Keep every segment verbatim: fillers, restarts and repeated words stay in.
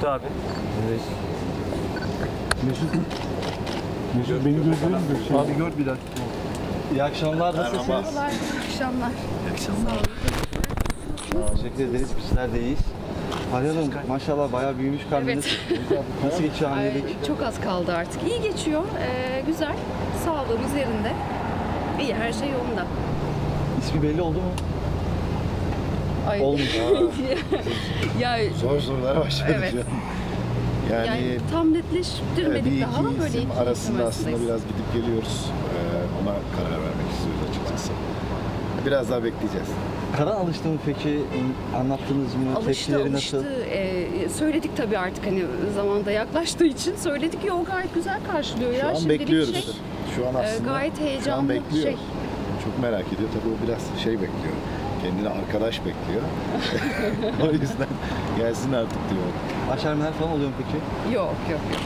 abi. Evet. Mesut. Mesut beni gözlerim mi? Abi gör bir dakika. İyi akşamlar. Nasılsınız? Merhabalar, iyi akşamlar. İyi akşamlar. Teşekkür ederiz. Bizler de iyiyiz. Fahriye Hanım maşallah bayağı büyümüş karnınız. Evet. Nasıl geçiyor hamilelik? Ay, çok az kaldı artık. İyi geçiyor, ee, güzel. Sağlığımız yerinde. İyi, her şey yolunda. İsmi belli oldu mu? Ay. Olmuş. ya, Zor sorulara başladık Evet. ya. Yani, yani tam e, netleştirmedik bir iki daha ama böyle isim iki arasında isim aslında arasındayız. biraz gidip geliyoruz. Ee, ona karar vermek istiyoruz açıkçası. Biraz daha bekleyeceğiz. Karan alıştı mı peki? Anlattınız mı? Alıştı, Tepkileri alıştı. nasıl? Ee, söyledik tabii artık hani zamanda yaklaştığı için söyledik ya o gayet güzel karşılıyor Şu ya. an Şimdilik bekliyoruz. Şey, Şu an e, aslında gayet şu an heyecanlı bekliyor. şey. Çok merak ediyor. Tabii o biraz şey bekliyor. Kendine arkadaş bekliyor. O yüzden gelsin artık diyor. Baş ağrımalar falan oluyor mu peki? Yok yok yok.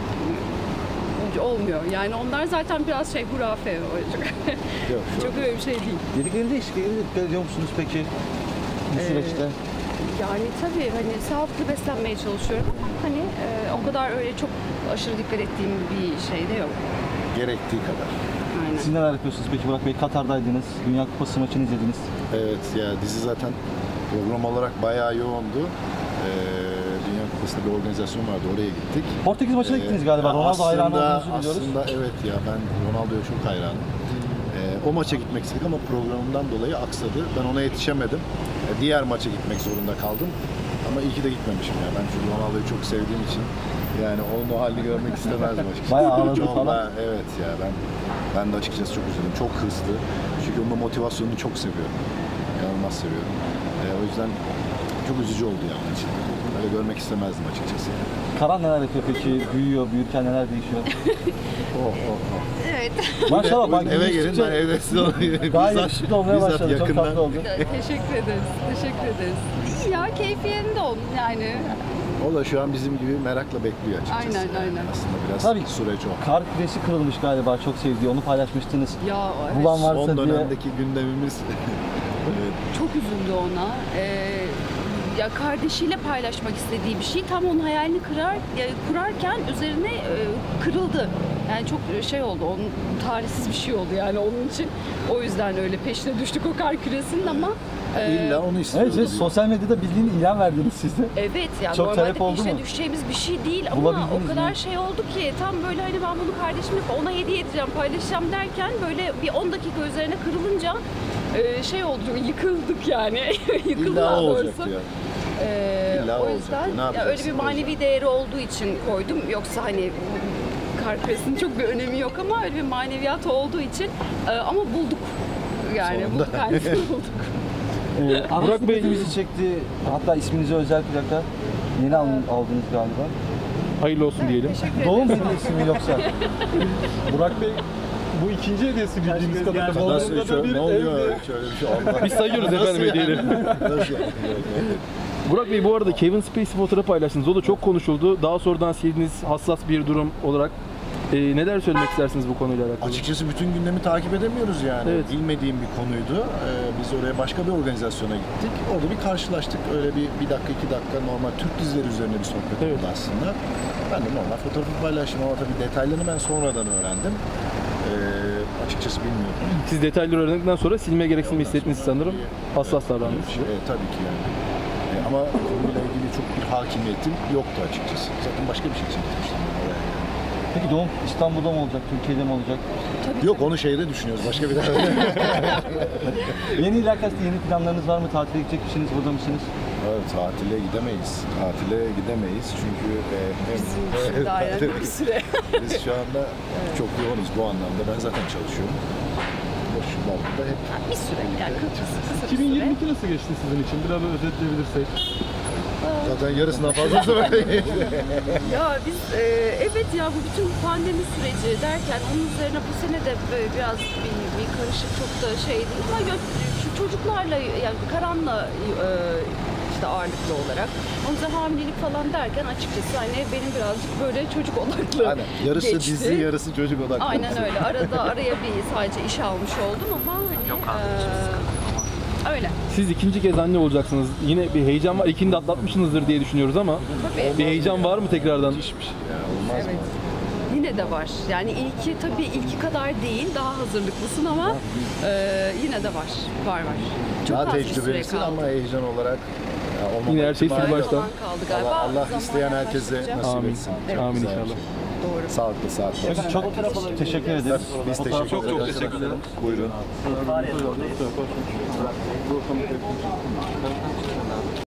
Olmuyor. Yani onlar zaten biraz şey hurafe olacak. Yok, şu Çok öyle bir şey değil. Dedikleri değişikliğe dikkat ediyor musunuz peki? Bu Ee, süreçte. Yani tabii hani sağlıklı beslenmeye çalışıyorum ama hani e, o kadar öyle çok aşırı dikkat ettiğim bir şey de yok. gerektiği kadar. Aynen. Siz neler yapıyorsunuz peki Burak Bey? Katar'daydınız. Dünya Kupası maçını izlediniz. Evet ya dizi zaten program olarak bayağı yoğundu. Ee, Dünya Kupası'nda bir organizasyon vardı, oraya gittik. Portekiz maçına Ee, gittiniz galiba. ya Ronaldo hayranı aslında- olduğunuzu biliyoruz. Aslında evet ya ben Ronaldo'ya çok hayranım. Ee, o maça gitmek istedik ama programımdan dolayı aksadı. Ben ona yetişemedim. Ee, diğer maça gitmek zorunda kaldım. Ama iyi ki de gitmemişim ya. Ben çünkü Ronaldo'yu çok sevdiğim için yani onun o halini görmek istemezdim açıkçası. Bayağı ağladı Çok- falan. bayağı- Evet ya ben ben de açıkçası çok üzüldüm. Çok hırslı. Çünkü onun motivasyonunu çok seviyorum. İnanılmaz seviyorum. Ee, o yüzden çok üzücü oldu ya onun için. Öyle görmek istemezdim açıkçası. Karan neler yapıyor peki? Büyüyor, büyürken neler değişiyor? Oh oh oh. Evet. Maşallah bak Eve gelin gülüştükçe ben evde size olayım. daha yakışıklı olmaya bizzat başladı. Çok yakından. tatlı oldu. Teşekkür ederiz. Teşekkür ederiz. İyi ya keyfi yerinde oldu yani. O da şu an bizim gibi merakla bekliyor açıkçası. Aynen, yani. aynen. Aslında biraz Tabii. süreç o. Kar küresi kırılmış galiba. Çok sevdiği. Onu paylaşmıştınız. Ya evet. Bulan varsa Son diye. dönemdeki gündemimiz. Evet. Çok üzüldü ona. Ee, ya kardeşiyle paylaşmak istediği bir şey tam onun hayalini kırar ya, kurarken üzerine e, kırıldı. Yani çok şey oldu. Onun talihsiz bir şey oldu yani onun için. O yüzden öyle peşine düştük o kar küresinin ama e, İlla onu Evet, istiyoruz. siz sosyal medyada bildiğin ilan verdiniz siz de. Evet yani Çok normalde talep oldu peşine mu? düşeceğimiz bir şey değil ama Bulabildiniz o kadar mi? şey oldu ki tam böyle hani ben bunu kardeşimle ona hediye edeceğim, paylaşacağım derken böyle bir on dakika üzerine kırılınca e, şey oldu, yıkıldık yani. Yıkıldı İlla daha o olacak doğrusu. ya. Ee, İlla o olacak. yüzden Ne ya öyle yapacaksın bir o manevi yüzden? değeri olduğu için koydum. Yoksa hani kar küresinin çok bir önemi yok ama öyle bir maneviyat olduğu için e, ama bulduk. Yani Sonunda. bulduk aynısını bulduk. Ee, Burak Bey bizi çekti. Hatta isminize özel plaka. Yeni al- aldınız galiba. Hayırlı olsun diyelim. Teşekkür Doğum ederim. hediyesi mi yoksa? Burak Bey bu ikinci hediyesi bildiğimiz kadarıyla. Nasıl Bodrum'da şöyle, bir ne oluyor evde. şöyle bir şey Allah. Biz sayıyoruz efendim hediyeleri. Nasıl yani? Burak Bey bu arada Kevin Spacey fotoğrafı paylaştınız. O da çok konuşuldu. Daha sonradan sildiğiniz hassas bir durum olarak. Ee, neler söylemek istersiniz bu konuyla alakalı? Açıkçası bütün gündemi takip edemiyoruz yani. Evet. Bilmediğim bir konuydu. Ee, biz oraya başka bir organizasyona gittik. Orada bir karşılaştık. Öyle bir, bir dakika, iki dakika normal Türk dizileri üzerine bir sohbet Evet. oldu aslında. Ben de normal fotoğrafı paylaştım ama tabii detaylarını ben sonradan öğrendim. Ee, açıkçası bilmiyordum. Siz detayları öğrendikten sonra silme gereksinimi hissettiniz sanırım. Hassas davrandınız. Şey, e, tabii ki yani. E, ama konuyla ilgili çok bir hakimiyetim yoktu açıkçası. Zaten başka bir şey için gitmiştim ben oraya yani. Peki doğum İstanbul'da mı olacak, Türkiye'de mi olacak? Yok onu şeyde düşünüyoruz. Başka bir tane. Yeni ilakasta yeni planlarınız var mı? Tatile gidecek misiniz, burada mısınız? Evet, tatile gidemeyiz. Tatile gidemeyiz çünkü e, hem Bizim için daha yani bir süre. biz şu anda çok yoğunuz bu anlamda. Ben zaten çalışıyorum. Boşluklarda hep Bir süre yani kısa kısa bir iki bin süre. yirmi iki nasıl geçti sizin için? Biraz özetleyebilirsek. zaten yarısından fazlası böyle. Ya biz e, evet ya bu bütün pandemi süreci derken onun üzerine bu sene de böyle biraz bir, bir karışık çok da şey değil ama gö- şu çocuklarla yani Karan'la e, işte ağırlıklı olarak onun üzerine hamilelik falan derken açıkçası hani benim birazcık böyle çocuk odaklı Aynen. Yarısı geçti. dizi, yarısı çocuk odaklı. Aynen öyle. Arada araya bir sadece iş almış oldum ama hani e, Öyle. Siz ikinci kez anne olacaksınız. Yine bir heyecan var. İlkini de atlatmışsınızdır diye düşünüyoruz ama Tabii. bir heyecan var mı tekrardan? Evet. Yine de var. Yani ilki tabii ilki kadar değil, daha hazırlıklısın ama e, yine de var. Var var. Çok Daha az bir süre tecrübelisin kaldı. ama heyecan olarak ya, olmama Yine her şey ihtimali sil yok. baştan. Zaman kaldı galiba. Allah, Allah Zaman isteyen herkese yaklaştıkça. nasip Amin. etsin. Amin Güzel bir inşallah. şey. Doğru. Sağlıklı saatler. Efendim çok teşekkür ederiz. Biz teşekkür ederiz. Çok teşekkürler. Buyurun.